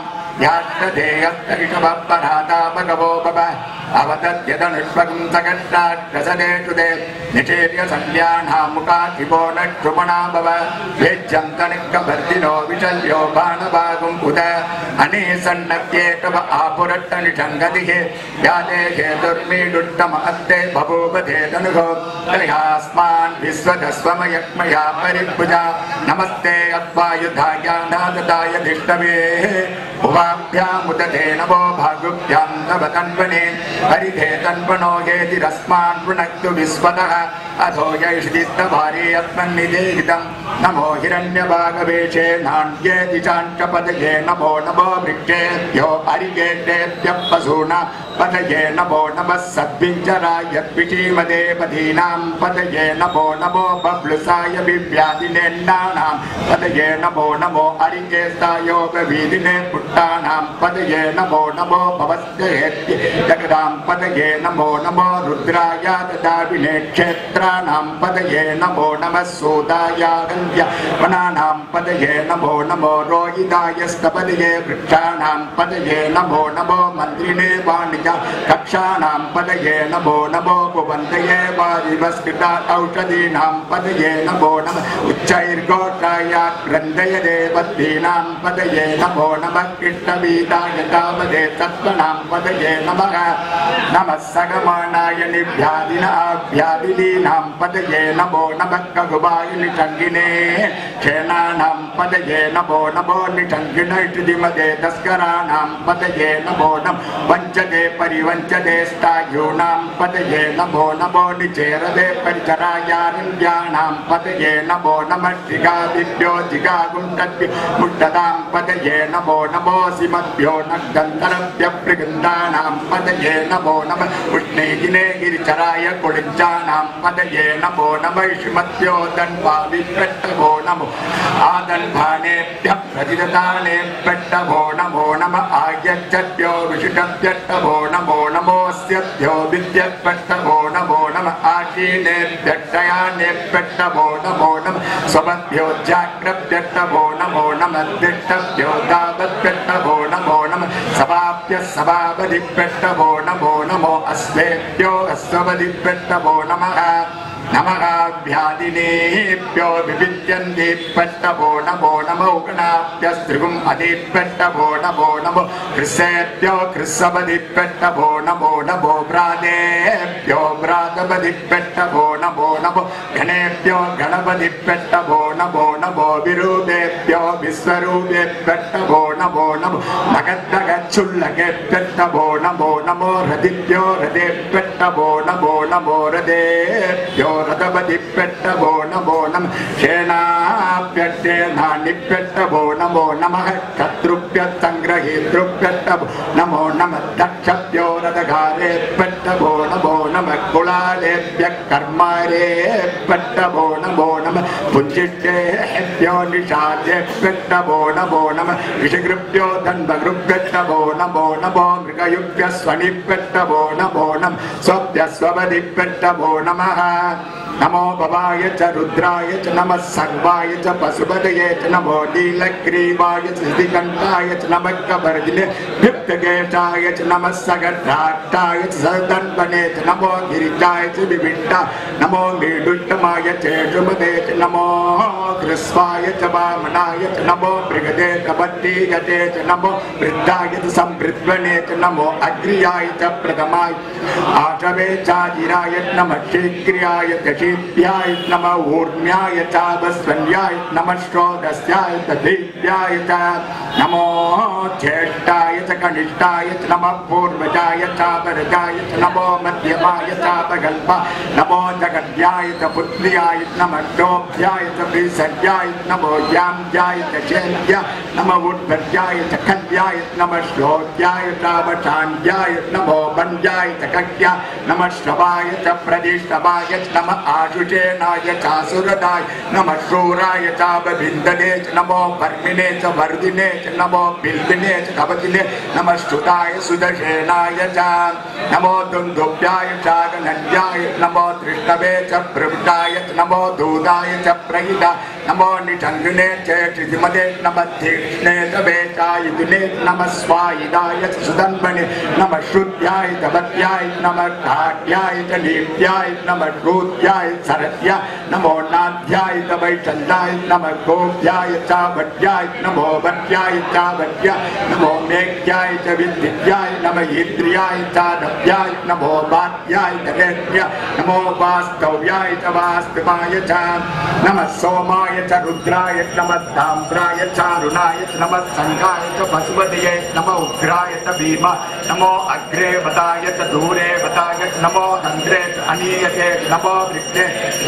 यात्तदेयत्तरिषभपराता भगवो भव अवतद्यदनुष्वगं सगद्राक्षसदेषु ते निषेर्य सन्ध्यानामुखाधिपो नक्षुमणा भव वेज्यं तनिक्कभर्दिनो विशल्यो बाणभागुम् उद अनेसन्नत्येकव आपुरट्टनिषङ्गतिः यादेहे दुर्मीडुट्टम अत्ते बभूवधेदनुगो दयास्मान् विश्वधस्वमयक्मया परिभुजा नमस्ते अद्वायुधायानाददाय धिष्टवे उवाभ्यामुदधे नमो भागुभ्यां नवतन्वने हरिधे तन्वनो येतिरस्मान् वृणक्तु विश्वतः अधो यैषिदिस्तभारे अस्मन्निदेहितं नमो हिरण्यभागवेशे नान्येति चाञ्चपदये नमो नमो वृक्षेभ्यो हरिकेशेभ्यः पशूनां पदये नमो नमः सद्विञ्जराय द्विषीमदेपदीनां पदये नमो नमो बब्लुसाय विव्याधिनेन्नानां पदये नमो नमो हरिकेशायोगवीदिने पुट्टानां पदये नमो नमो भवस्येत्य जगदां पदये नमो नमो रुद्राय ददाविने क्षेत्राणां पदये नमो नमः सोदायागन्ध्य वनानां पदये नमो नमो रोहिताय स्तपदये वृक्षाणां पदये नमो नमो मन्त्रिणे वाणिज्य कक्षाणां पदये नमो नमो भुवन्तये वारिवस्कृता औषधीनां पदये नमो नमः उच्चैर्घोषाय ग्रन्थय देवतीनां पदये नमो नमः कृष्णवीताय तावदे तत्त्वनां पदये नमः नमः सगमानाय निभ्यादिनाभ्यादिलीनां पदये नमो नमः कगुबाय निषङ्गिने क्षेनानां पदये नमो नमो निषङ्गिनैषधिमदे तस्कराणां पदये नमो नमः वञ्चते परिवञ्चते स्तायूनां पदये नमो नमो निचेरदे परिचरायारण्यानां पदये नमो नमः जिगादिभ्यो जिगागुण्डद्भ्यो मुट्टदां पदये नमो नमो सिमद्भ्यो नग्दन्तरभ्यः प्रगन्धानां पदये नमो नमः उष्णेगिने गिरिचराय कुलिञ्चानां पदये नमो नमः श्रीमद्भ्यो दन्वाविपेट्टभो नमो आदन्भानेभ्यः प्रतिदतानेभ्यट्टभो नमो नमः आयच्छद्भ्यो विशिष्टभ्यट्टभो नमो नमोऽस्यभ्यो विद्यत्पट्टभो नमो नमः आशीनेभ्यक्षयानेभ्यट्टभो नमो नमः स्वभद्भ्यो जाग्रभ्यट्टभो नमो नमः दिष्टभ्यो दावद्भ्यट्टभो नमो नमः सभाभ्यः सभावधिभ्यट्टभो नमो नमो अस्वेभ्यो अस्ववधिभ्यट्टभो नमः नमः व्याधिनेभ्यो विविद्यन्तेभ्यट्टभो नमो नमो गणाभ्यस्त्रिगुम् अधिभ्यट्टभो नमो नमो कृसेभ्यो कृस्सवधिभ्यट्टभो नमो नमो व्रादेभ्यो व्रातवधिभ्यट्टभो नमो नमो गणेभ्यो गणपतिभ्यट्टभो नमो नमो विरूपेभ्यो विश्वरूपेभ्यट्टभो नमो नमो नगद्दगच्छुल्लकेभ्यट्टभो नमो नमो रथिभ्यो रथेभ्यट्टभो नमो नमो रथेभ्यो रथपतिभ्यट्टभो नमो नमः क्षेनाभ्यट्टेनानिभ्यट्टभो नमो नमः शत्रुभ्यः सङ्ग्रहीतृभ्यट्टभो नमो नमः दक्षभ्यो रथघारेभ्यट्टभो नमो नमः कुलालेभ्यः कर्मारेभ्यट्टभो नमो नमः पुञ्जिष्टेभ्यो निषादेभ्यट्टभो नमो नमः ऋषिगृभ्यो धन्वगृभ्यट्टभो नमो नमो मृगयुभ्यः स्वनिभ्यट्टभो नमो नमः स्वभ्यः स्वपदिभ्यट्टभो नमः नमो भवाय च रुद्राय च नमः सर्वाय च पशुपतये च नमो नीलग्रीवाय च श्रीकण्ठाय च नमः कपर्दिने विप्तकेशाय च नमः सगद्राक्षाय च सदन्वने च नमो गिरिजाय च विविष्टा नमो मीडुट्टमाय च शुभदे च नमो कृस्वाय च वामनाय च नमो मृगदे च बद्धीगते च नमो वृद्धाय च संवृद्वने च नमो अग्र्याय च प्रथमाय आठवे चाजिराय च नमः शीघ्राय शीत्याय नमः ऊर्म्याय च वस्वन्याय नमः श्रोतस्याय दीप्याय च नमो ज्येष्ठाय च कनिष्ठाय च नमः पूर्वजाय च वरजाय च नमो मध्यमाय च प्रगल्भा नमो जगद्याय च पुत्र्याय नमः डोभ्याय च विसर्याय नमो याम्याय च चैत्याय नमः उद्भर्याय च खल्याय नमः श्लोक्याय च वशान्याय नमो वन्द्याय च कक्याय नमः श्रवाय च प्रदिष्टवाय च नमः आशुषेणाय च सुरदाय नमः शूराय च विन्दने च नमो वर्मिने च वर्धिने च नमो बिल्बिने च कवतिने नमः श्रुताय सुदर्शेनाय च नमो दुन्दुभ्याय च गणन्याय नमो तृष्णवे च प्रवृताय च नमो दूताय च प्रहिता नमो निषङ्गिने च क्षितिमदे नमः तीक्ष्णे च वेचायुधिने नमः स्वायुधाय च सुदन्वने नमः श्रुत्याय च वत्याय नमः काट्याय च लीप्याय नमः श्रूत्याय शरत्याय नमो नाध्याय च वैचल्याय नमः गोप्याय च वट्याय नमो वट्याय च वट्याय नमो मेघ्याय च विद्युत्याय नमः इंद्रियाय च दव्याय नमो वात्याय च वेद्याय नमो वास्तव्याय च वास्तवाय च नमः सोमाय च रुद्राय नमः ताम्राय च अरुणाय च नमः संगाय च पशुपतये नमो उग्राय च भीमा नमो अग्रे वदाय च दूरे वदाय च नमो तन्द्रे च अनीयते नमो वृक्षे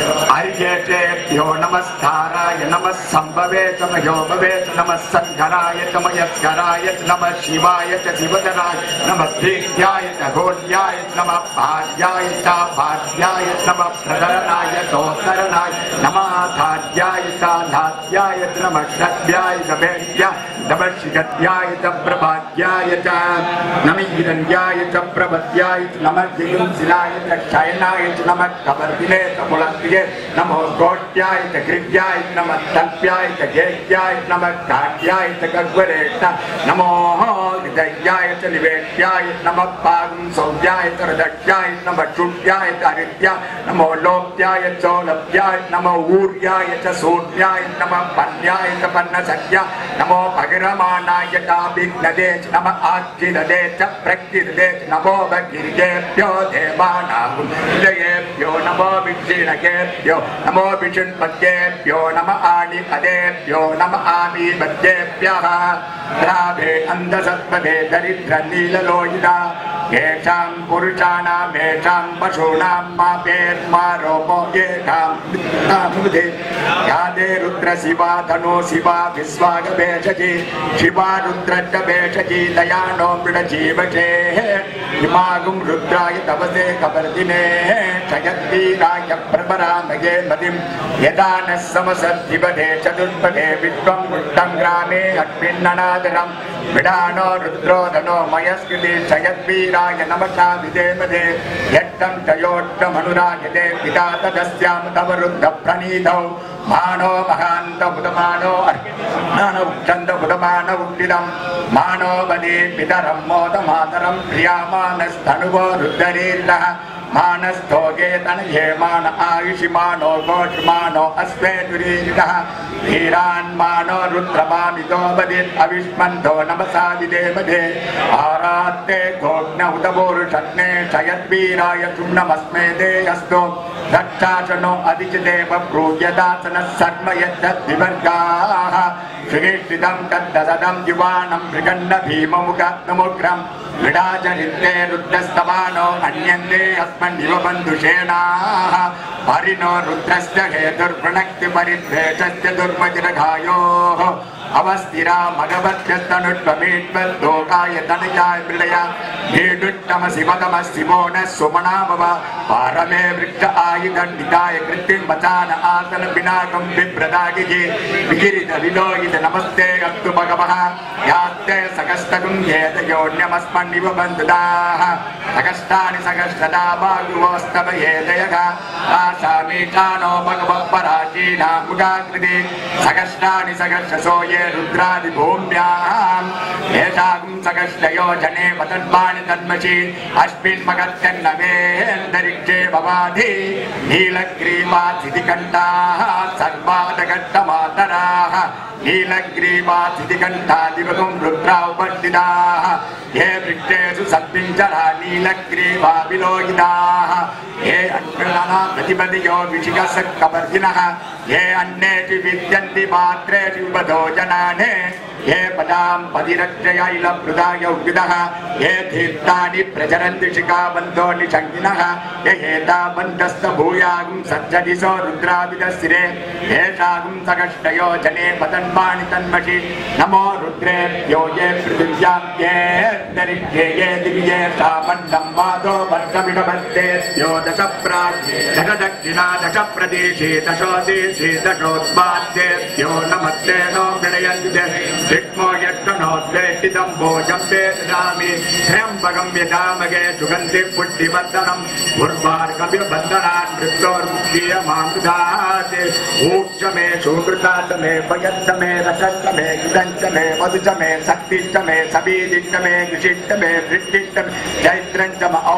अर्घ्येभ्यो नमस्काराय नमः संभवे च मयोभवे च नमः संघराय च मयस्कराय च नमः शिवाय च शिवतराय नमः भीत्याय च घोर्याय नमः भार्याय च भार्याय नमः प्रधरणाय चोत्तरणाय नमः धार्याय च धात्याय च नमः षड्याय च वेद्याय नमः शिगद्याय च प्रभाग्याय च नमः हिरण्याय च प्रभद्याय च नमः दिगुंसिलाय च शयनाय च नमः कवर्दिने च मुलक्रिये नमो गोष्ट्याय च गृह्याय नमः तल्प्याय च गेह्याय नमः काट्याय च गह्वरेष्ठ नमो हृदयाय च निवेट्याय नमः पागुंसौव्याय च हृदयाय नमः शुद्ध्याय च हरिद्याय नमो लोप्याय च लप्याय नमो ऊर्याय च सूर्याय नमः पन्याय च पन्नसख्याय नमो भगरमाणाय च विघ्नदे च नमः आज्जिददे च प्रक्तिददे च नमो भगिर्येभ्यो देवानागुंजयेभ्यो नमो विक्षीणकेभ्यो नमो विष्णुपद्येभ्यो नमः आनिपदेभ्यो नमः आमीपद्येभ्यः द्रावे अन्धसत्पदे दरिद्रनीललोहिता येषां पुरुषाणां येषां पशूनां मापेर्मा रोपो येषां वित्तामुदे यादे रुद्र शिवा धनो शिवा विश्वागवेशजी शिवा रुद्रड्ड वेशजी दयानो मृडजीवशे हिमागुं रुद्राय तवसे कवर्दिने क्षयद्वीराय प्रभरामये मदिं यदा न समसद्धिपदे चतुष्पदे विश्वं मुष्टं ग्रामे अग्निन्ननादरं विडानो रुद्रोदनो मयस्कृति क्षयद्वीराय नमसा विदेमदे यट्टं चयोट्टमनुरायते पिता तदस्यां तव रुद्रप्रणीतौ मानो महान्त बुधमानो अर्घ्यमानो उच्चन्द बुधमानो उद्दिदं मानो वदे पितरं मोदमातरं प्रियामानस्तनुवो रुद्ररीर्णः मानस्थोगे तनये मान आयुषिमानो गोष्मानो अस्वेदुरीरितः वीरान्मानो रुद्रमामितो वदित् अविष्मन्तो नमसा विदेमदे आरात्ते गोग्न उदपूरुषग्ने क्षयद्वीराय तुम्नमस्मे देयस्तु दक्षासनो अधिचिदेव ब्रूयदासनः सर्म यद्विवर्गाः श्रीष्ठितं तद्ददं युवानं मृगन्न भीममुखमुग्रं विडाचरित्ते रुद्रस्तवानो अन्यन्ते अस्मन्निव बन्धुषेणाः परिणो रुद्रस्य हेतुर्वृणक्ति परिद्वेषस्य दुर्मजिरघायोः अवस्थिरा मगवत्यस्तनुष्वमेष्वल्लोकाय तनयाय मृडया नीडुट्टमशिवतमः शिवो नः सुमना भव पारमे वृक्ष आयुधण्डिताय कृत्तिं वचान आसन पिनाकं बिभ्रदागिजे विगिरित विलोहित नमस्ते अस्तु भगवः यास्ते सकस्तगुं येतयोन्यमस्मन्निव बन्धुदाः सकष्टानि सकष्टदा बाहुवोस्तव येतयः आसामीटानो भगवः पराचीना मुखाकृति सकष्टानि सकष्टसो ये रुद्रादिभूम्याम् येषां सकष्टयो जने वदन्वानि तन्मषि अस्मिन्मगत्यन्नवेन्दरिक्षे भवाधि नीलग्रीवाचितिकण्ठाः सर्वादघट्टमातराः नीलग्रीवातिकण्ठादिवगुं रुद्रावपण्डिताः ये वृक्षेषु सद्विञ्चरा नीलग्रीवा विलोहिताः ये अन्नानां प्रतिपदियो विशिखसक्कवर्जिनः ये अन्नेषु विद्यन्ति पात्रेषु विबधो जनाने ये पदां पदिरक्षया इलभृदाय उद्भिदः ये तीर्थानि प्रचरन्ति शिखाबन्धो निषङ्गिनः ये एतावन्तस्तभूयागुं सज्जदिशो रुद्राविदशिरे येषागुं सकष्टयो जने पतन्वानि तन्मषि नमो रुद्रेभ्यो ये पृथिव्यां ये दरिद्रे ये दिव्ये सामण्डं माधो वर्गमिडबद्धेभ्यो दश प्राग् दश दक्षिणा दश प्रदेशे दशोदेशे दशोत्पाद्येभ्यो नमस्ते नो गणयन्ति विष्णो यज्ञनोद्वेष्टितं भोजं ते ददामि त्र्यम्बकं यजामहे सुगन्धि पुष्टिवर्धनम् उर्वार्कविबन्धनान् मृत्योर्मुक्तियमामृतात् ऊक्ष मे सुकृतात् मे पयच्च मे रसश्च मे गिदञ्च मे मधुच मे शक्तिश्च मे सबीदिश्च मे कृषिश्च मे वृष्टिश्च मे चैत्रञ्च